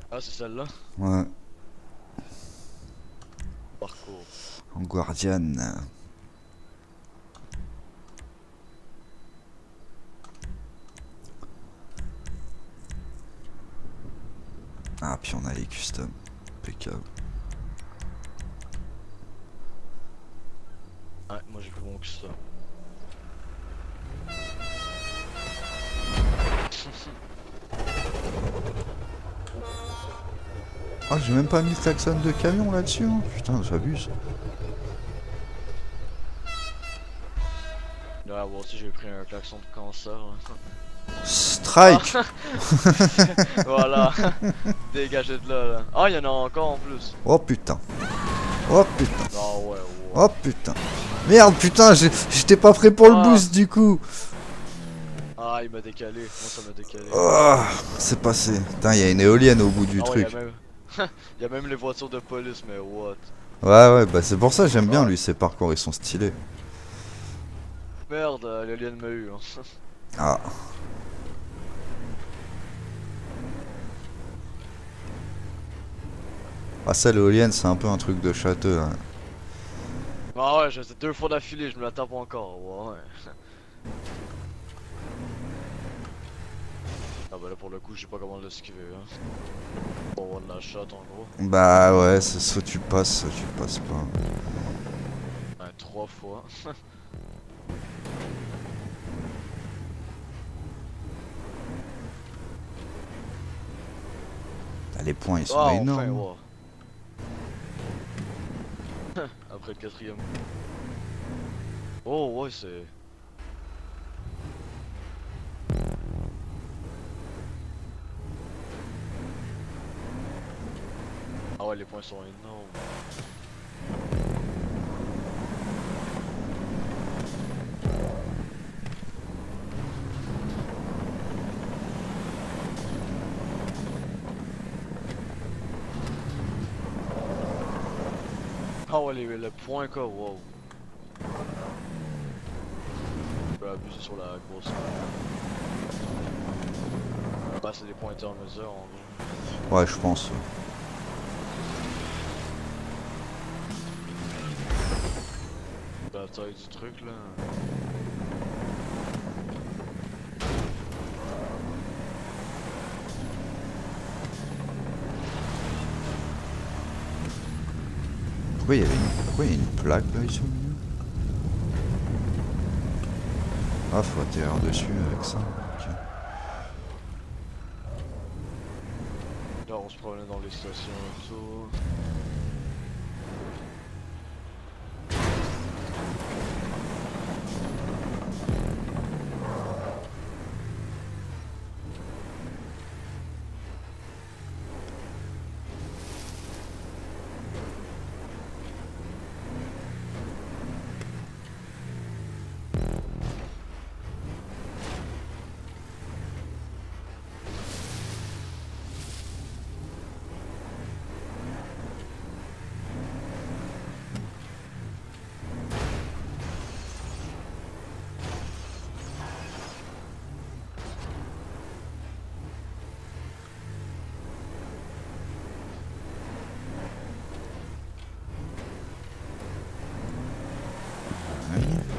Ah, c'est celle-là? Ouais, Parcours. en Guardian. Ah, puis on a les customs. Impeccable. Ouais, moi j'ai plus bon que ça. Ah, j'ai même pas mis le klaxon de camion là-dessus. Hein. Putain, j'abuse. Ouais, moi aussi j'ai pris un klaxon de cancer. Là. Ah! Strike. Voilà! Dégagez de là, là. Ah, il y en a encore en plus! Oh putain. Oh putain. Ah ouais, Oh wow. putain. Merde, putain, j'étais pas prêt pour le Ah! boost du coup. Ah, il m'a décalé. Moi ça m'a décalé. Oh, c'est passé. Putain, il y a une éolienne au bout du Ah ouais, truc. y a même les voitures de police, mais what? Ouais, ouais, bah c'est pour ça que j'aime bien Ah, lui, ses parcours, ils sont stylés. merde, l'alien m'a eu. Hein. Ah. Ah, ça, l'éolienne, c'est un peu un truc de château. Hein. Ah ouais, j'ai fait 2 fois d'affilée, je me la tape encore. Ouais. Ah bah là pour le coup, je sais pas comment l'esquiver. Hein. Pour avoir de la shot en gros. Bah ouais, c'est soit tu passes, soit tu passes pas. Ouais, 3 fois. Ah, les points, ils sont Ah, enfin, énormes. wow. Après le quatrième coup. Oh ouais, c'est... Ah ouais, les points sont énormes. Ah ouais, le point quoi, wow. Je peux abuser sur la grosse. Bah, c'est des points intermédiaires en gros. Ouais, je pense. La taille du truc là. Pourquoi il y a une plaque là ici au milieu? Ah, faut atterrir dessus avec ça. Ok. Là, on se promenait dans les stations et tout. Aïe.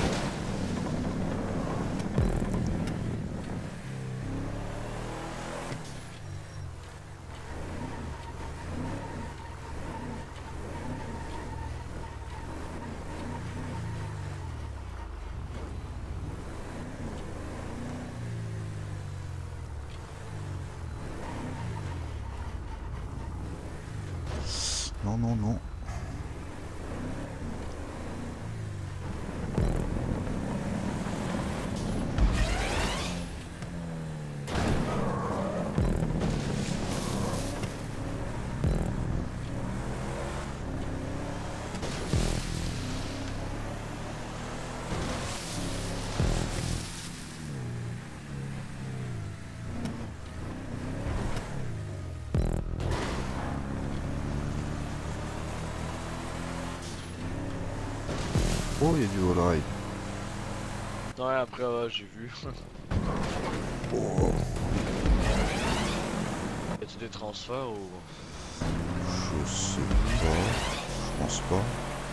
Non, non, non. Oh, il y a du wallride. Ouais, après, j'ai vu. Oh. Et Y'a-tu des transferts ou... Je sais pas. Je pense pas.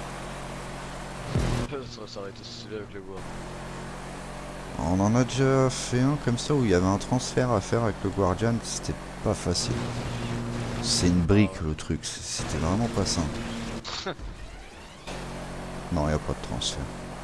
Ça aurait été stylé avec le gars. On en a déjà fait un comme ça où il y avait un transfert à faire avec le Guardian. C'était pas facile. C'est une brique le truc. C'était vraiment pas simple. Non, il n'y a pas de transfert.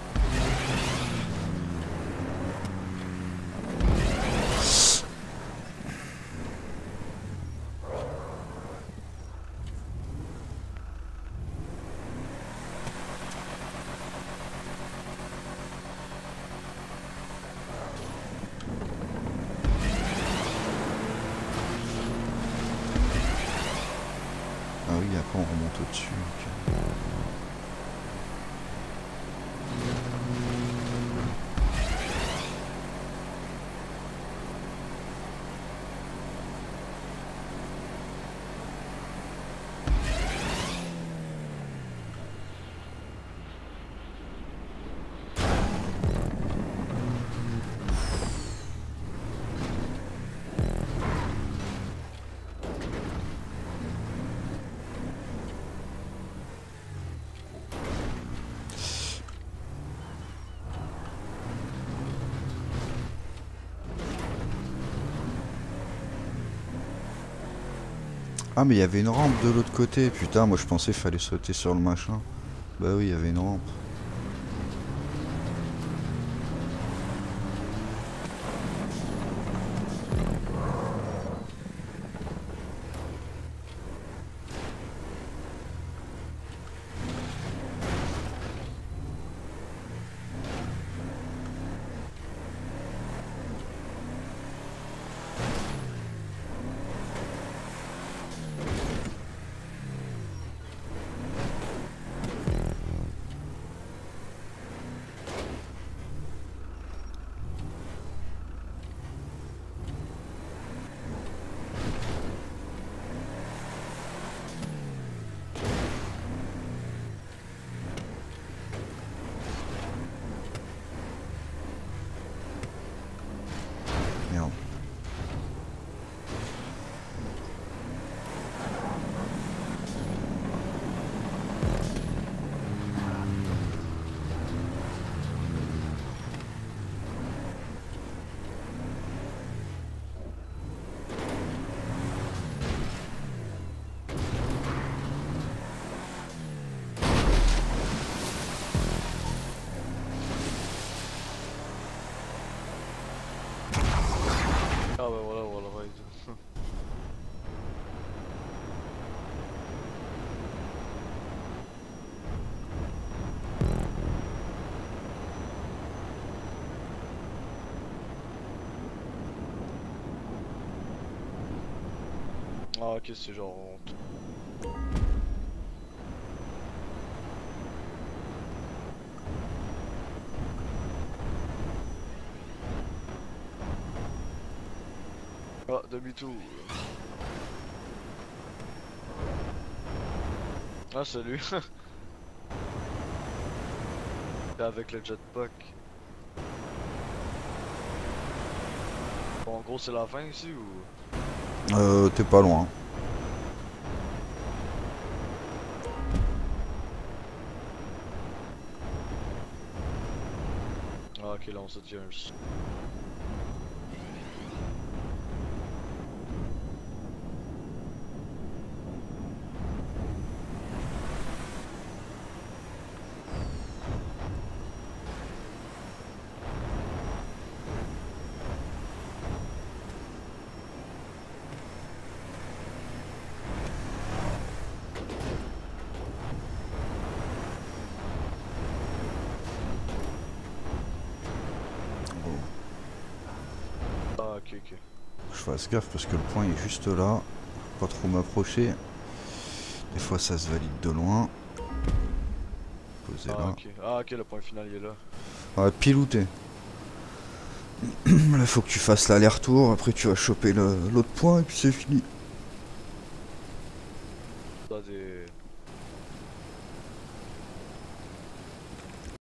Ah oui, après on remonte au-dessus. Ok. Ah mais il y avait une rampe de l'autre côté. Putain, moi je pensais qu'il fallait sauter sur le machin. Bah oui, il y avait une rampe. Merde. Ah bah voilà, voilà, ouais. Ah ok, c'est genre honte. Ah, demi-tour. Ah salut. Avec le jetpack. Bon, en gros c'est la fin ici ou... T'es pas loin. Ah ok, là on se tient. Ah ok, ok. Je fasse gaffe parce que le point est juste là. Pas trop m'approcher. Des fois ça se valide de loin. Posé Ah là. ok, ah ok, le point final il est là. Ouais, pile où t'es. Là faut que tu fasses l'aller-retour. Après tu vas choper l'autre point et puis c'est fini.